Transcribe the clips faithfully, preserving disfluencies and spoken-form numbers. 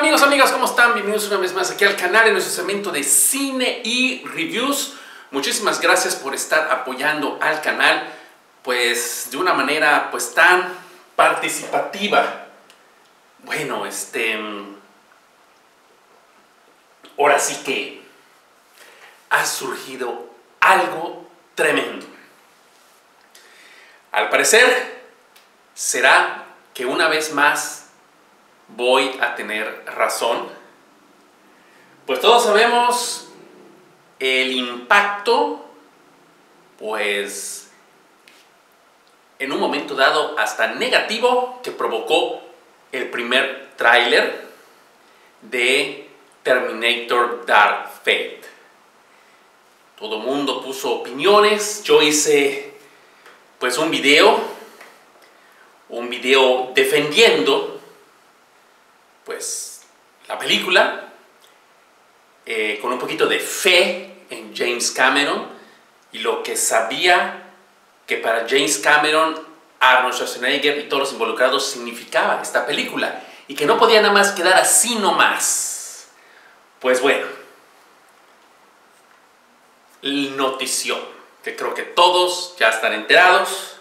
amigos, amigas, ¿cómo están? Bienvenidos una vez más aquí al canal en nuestro segmento de cine y reviews. Muchísimas gracias por estar apoyando al canal, pues de una manera pues tan participativa. Bueno, este... ahora sí que ha surgido algo tremendo. Al parecer, será que una vez más voy a tener razón. Pues todos sabemos el impacto, pues en un momento dado hasta negativo, que provocó el primer tráiler de Terminator Dark Fate. Todo el mundo puso opiniones. Yo hice pues un video, un video defendiendo pues la película, eh, con un poquito de fe en James Cameron y lo que sabía que para James Cameron, Arnold Schwarzenegger y todos los involucrados significaba esta película y que no podía nada más quedar así nomás. Pues bueno, el notición, que creo que todos ya están enterados.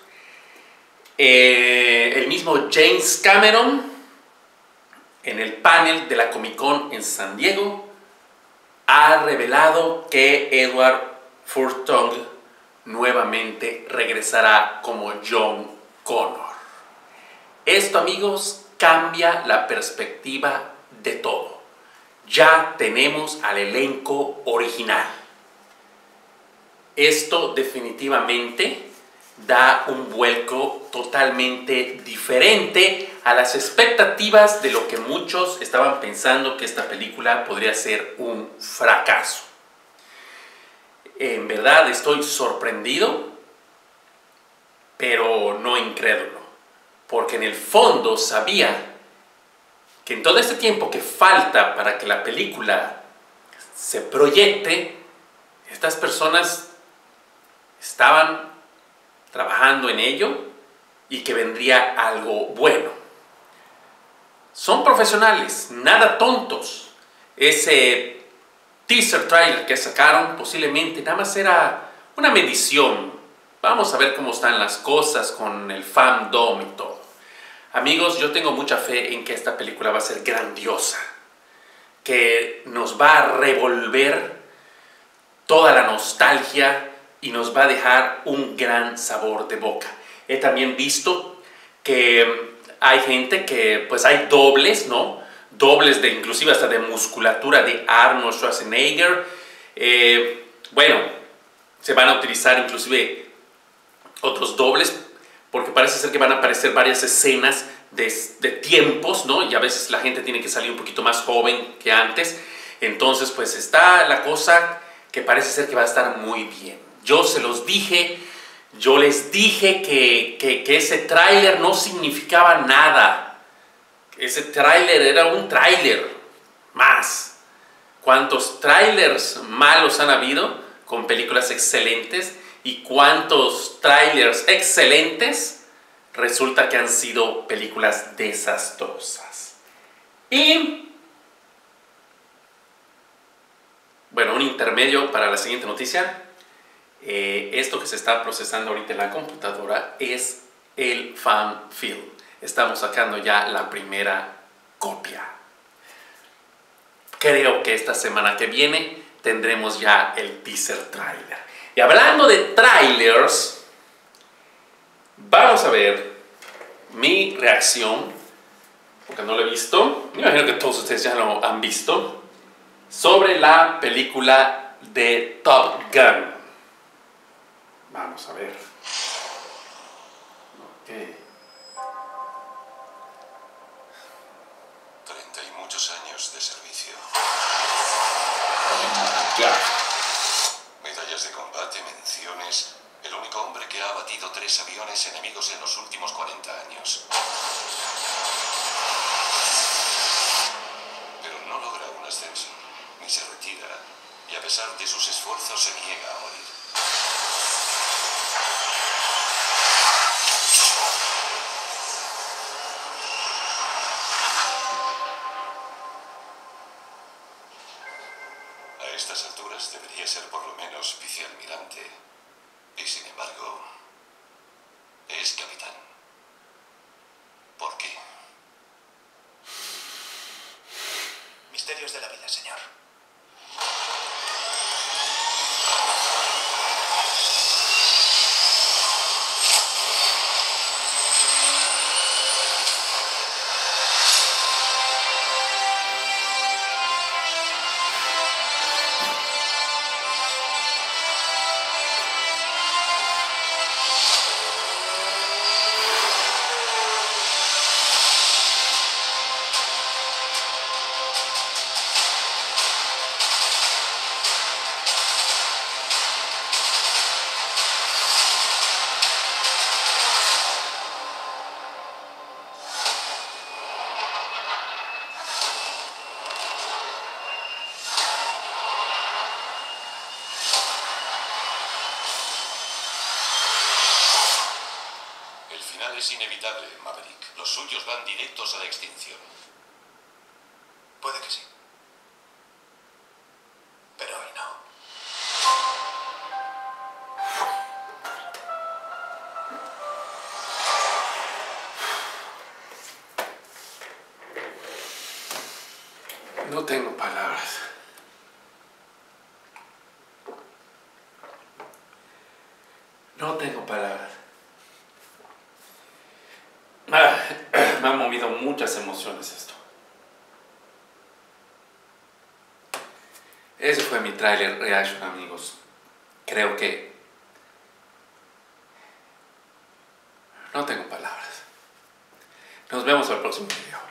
Eh, el mismo James Cameron, en el panel de la Comic Con en San Diego, ha revelado que Edward Furlong nuevamente regresará como John Connor. Esto, amigos, cambia la perspectiva de todo. Ya tenemos al elenco original. Esto definitivamente da un vuelco totalmente diferente a las expectativas de lo que muchos estaban pensando que esta película podría ser un fracaso. En verdad estoy sorprendido, pero no incrédulo, porque en el fondo sabía que en todo este tiempo que falta para que la película se proyecte, estas personas estaban trabajando en ello y que vendría algo bueno. Son profesionales, nada tontos. Ese teaser trailer que sacaron posiblemente nada más era una medición. Vamos a ver cómo están las cosas con el fandom y todo. Amigos, yo tengo mucha fe en que esta película va a ser grandiosa, que nos va a revolver toda la nostalgia y nos va a dejar un gran sabor de boca. He también visto que hay gente que, pues hay dobles, ¿no? Dobles de, inclusive hasta de musculatura de Arnold Schwarzenegger. Eh, bueno, se van a utilizar inclusive otros dobles, porque parece ser que van a aparecer varias escenas de, de tiempos, ¿no? Y a veces la gente tiene que salir un poquito más joven que antes. Entonces, pues está la cosa que parece ser que va a estar muy bien. Yo se los dije, yo les dije que, que, que ese tráiler no significaba nada. Ese tráiler era un tráiler más. ¿Cuántos tráilers malos han habido con películas excelentes? ¿Y cuántos tráilers excelentes resulta que han sido películas desastrosas? Y bueno, un intermedio para la siguiente noticia. Eh, esto que se está procesando ahorita en la computadora es el fan film. Estamos sacando ya la primera copia. Creo que esta semana que viene tendremos ya el teaser trailer. Y hablando de trailers, vamos a ver mi reacción, porque no lo he visto, me imagino que todos ustedes ya lo han visto, sobre la película de Top Gun. Vamos a ver. Okay. Treinta y muchos años de servicio. Ya. Medallas de combate, menciones. El único hombre que ha abatido tres aviones enemigos en los últimos cuarenta años. Pero no logra un ascenso, ni se retira, y a pesar de sus esfuerzos se niega a morir. estas alturas debería ser por lo menos vicealmirante. Y sin embargo, es capitán. ¿Por qué? Misterios de la vida, señor. Es inevitable, Maverick. Los suyos van directos a la extinción. Puede que sí. Pero hoy no. No tengo palabras. No tengo palabras. Ah, me ha movido muchas emociones esto. Ese fue mi trailer reaction, amigos. Creo que no tengo palabras. Nos vemos al próximo video.